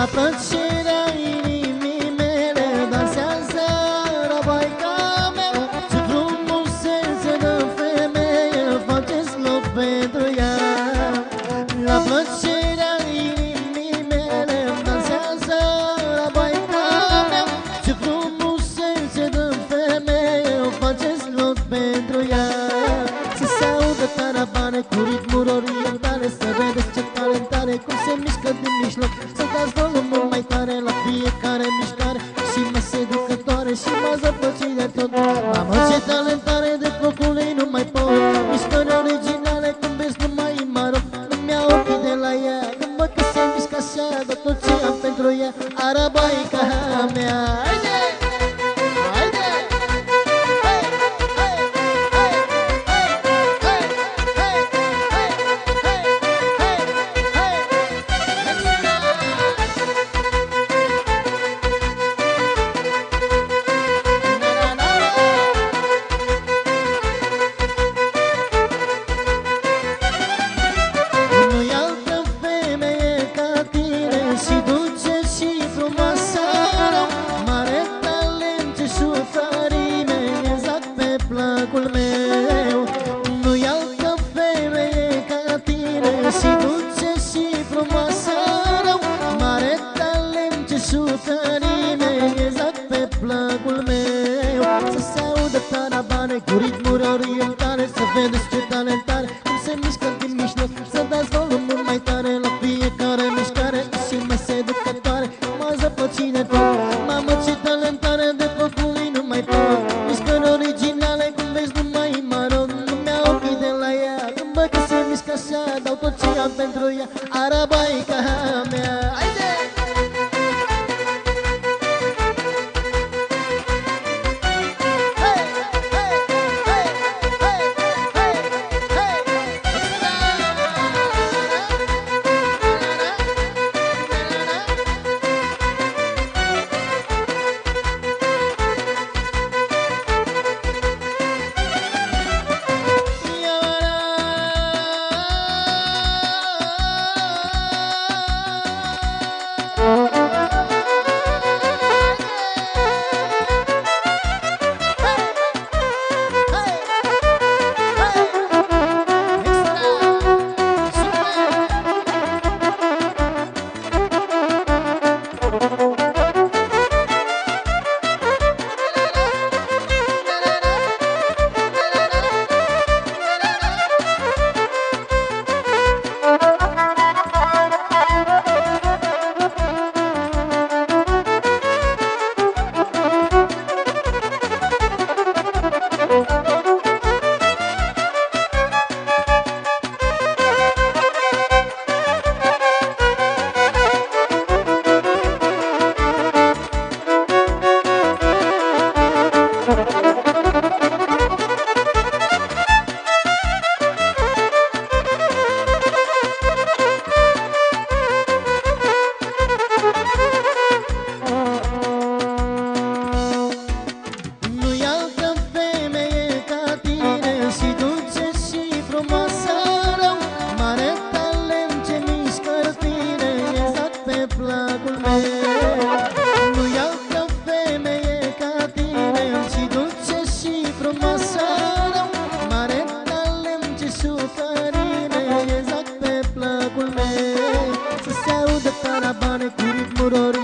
plăcerea inimii mele dansează rabaica mea. Ce frumusețe de femeie, faceți loc pentru ea. La plăcerea inimii mele dansează rabaica mea. Ce frumusețe de femeie, faceți loc pentru ea. Să se audă taravane cu ritmuri orientale, să vedeți ce talentare cum se mișcă din mijloc. Să dați volumul mai tare la fiecare mișcare și mă seducătoare și mă zăpăci de tot. Mamă, ce talentare, de focul ei nu mai pot. Mișcări originale cum vezi numai în Maroc. Îmi iau ochii de la ea când văd că se mișcă așa, dar tot ce am pentru ea, arabaica mea. Haide! Haide! Hai! Hai! Hai! Hai! Hai! Hai! Hai! Hai! Nu-i altă femeie ca tine, și dulce și frumoasă, mare talent și șufarime, exact pe placul meu. Nu-i altă femeie ca tine, și dulce și frumoasă, mare talent și șufarime, exact pe placul meu. Să se audă taravane cu ritmuri orientale, să vedeți ce talentare cum se mișcă din mijloc. Să dați volumul mai tare la fiecare mișcare și mai seducătoare, mă zăpăci de tot. Mamă, ce talentare, de focul ei nu mai pot. Mișcări originale cum vezi numai în Maroc. Nu-mi iau ochii de la ea când văd că se mișcă așa, dau tot ce am pentru ea, arabaica mea. Haide! Nu-i altă femeie ca tine, și dulce și frumoasă, mare talent, ce mișcări fine, exact pe placul meu. Nu-i altă femeie ca tine, și dulce și frumoasă, mare talent, ce șufarime, exact pe placul meu. Să se audă taravane cu ritmuri